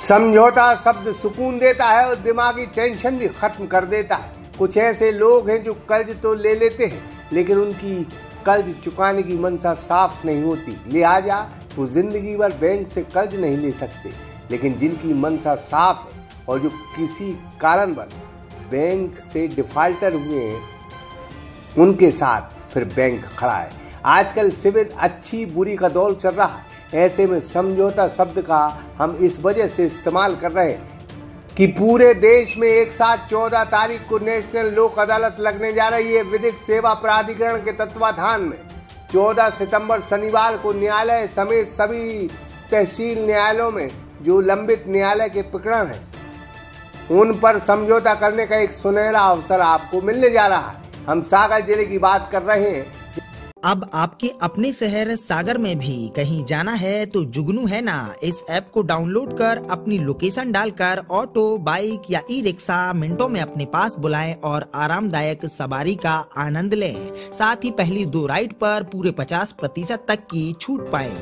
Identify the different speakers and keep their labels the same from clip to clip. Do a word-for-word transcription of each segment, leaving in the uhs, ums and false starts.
Speaker 1: समझौता शब्द सुकून देता है और दिमागी टेंशन भी खत्म कर देता है। कुछ ऐसे लोग हैं जो कर्ज तो ले लेते हैं लेकिन उनकी कर्ज चुकाने की मंशा साफ नहीं होती, लिहाजा वो जिंदगी भर बैंक से कर्ज नहीं ले सकते। लेकिन जिनकी मंशा साफ है और जो किसी कारणवश बैंक से डिफाल्टर हुए हैं, उनके साथ फिर बैंक खड़ा है। आजकल सिविल अच्छी बुरी का दौर चल रहा है। ऐसे में समझौता शब्द का हम इस वजह से इस्तेमाल कर रहे हैं कि पूरे देश में एक साथ चौदह तारीख को नेशनल लोक अदालत लगने जा रही है। विधिक सेवा प्राधिकरण के तत्वाधान में चौदह सितंबर शनिवार को न्यायालय समेत सभी तहसील न्यायालयों में जो लंबित न्यायालय के प्रकरण हैं, उन पर समझौता करने का एक सुनहरा अवसर आपको मिलने जा रहा है। हम सागर जिले की बात कर रहे हैं।
Speaker 2: अब आपके अपने शहर सागर में भी कहीं जाना है तो जुगनू है ना, इस ऐप को डाउनलोड कर अपनी लोकेशन डालकर ऑटो, बाइक या ई रिक्शा मिनटों में अपने पास बुलाएं और आरामदायक सवारी का आनंद लें। साथ ही पहली दो राइड पर पूरे पचास प्रतिशत तक की छूट पाएं।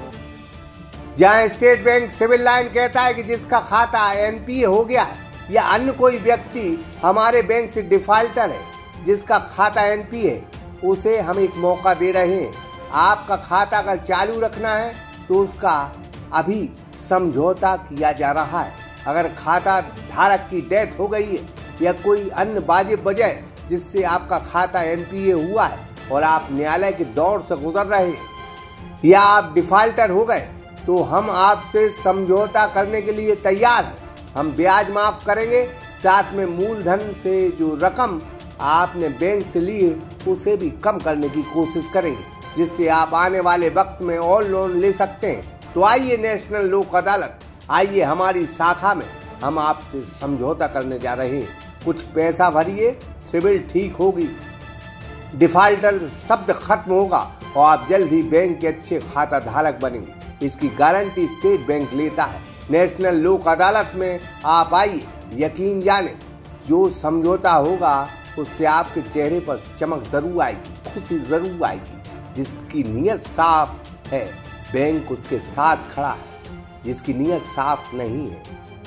Speaker 1: जहां स्टेट बैंक सिविल लाइन कहता है कि जिसका खाता एन पी ए हो गया है या अन्य कोई व्यक्ति हमारे बैंक से डिफाल्टर है, जिसका खाता एन पी ए, उसे हम एक मौका दे रहे हैं। आपका खाता अगर चालू रखना है तो उसका अभी समझौता किया जा रहा है। अगर खाता धारक की डेथ हो गई है या कोई अन्य वाजिब वजह जिससे आपका खाता एन पी ए हुआ है और आप न्यायालय के दौर से गुजर रहे हैं या आप डिफाल्टर हो गए, तो हम आपसे समझौता करने के लिए तैयार हैं। हम ब्याज माफ करेंगे, साथ में मूलधन से जो रकम आपने बैंक से ली है उसे भी कम करने की कोशिश करेंगे, जिससे आप आने वाले वक्त में और लोन ले सकते हैं। तो आइए नेशनल लोक अदालत, आइए हमारी शाखा में, हम आपसे समझौता करने जा रहे हैं। कुछ पैसा भरिए, सिविल ठीक होगी, डिफाल्टर शब्द खत्म होगा और आप जल्द ही बैंक के अच्छे खाता धारक बनेंगे। इसकी गारंटी स्टेट बैंक लेता है। नेशनल लोक अदालत में आप आइए, यकीन जाने जो समझौता होगा उससे आपके चेहरे पर चमक जरूर आएगी, खुशी जरूर आएगी। जिसकी नीयत साफ है, बैंक उसके साथ खड़ा है। जिसकी नीयत साफ नहीं है,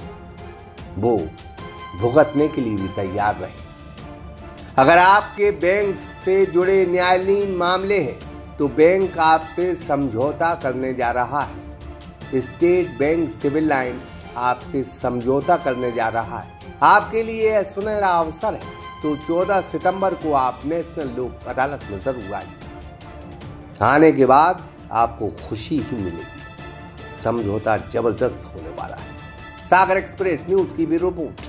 Speaker 1: वो भुगतने के लिए भी तैयार रहे। अगर आपके बैंक से जुड़े न्यायालयीन मामले हैं तो बैंक आपसे समझौता करने जा रहा है। स्टेट बैंक सिविल लाइन आपसे समझौता करने जा रहा है। आपके लिए यह सुनहरा अवसर है, तो चौदह सितंबर को आप नेशनल लोक अदालत में जरूर आइए। आने के बाद आपको खुशी ही मिलेगी। समझौता जबरदस्त होने वाला है। सागर एक्सप्रेस न्यूज की भी रिपोर्ट।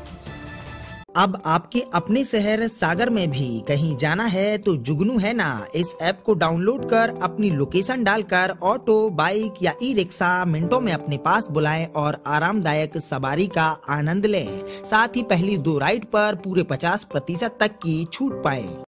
Speaker 2: अब आपके अपने शहर सागर में भी कहीं जाना है तो जुगनू है ना, इस ऐप को डाउनलोड कर अपनी लोकेशन डालकर ऑटो, बाइक या ई रिक्शा मिनटों में अपने पास बुलाएं और आरामदायक सवारी का आनंद लें। साथ ही पहली दो राइड पर पूरे पचास प्रतिशत तक की छूट पाएं।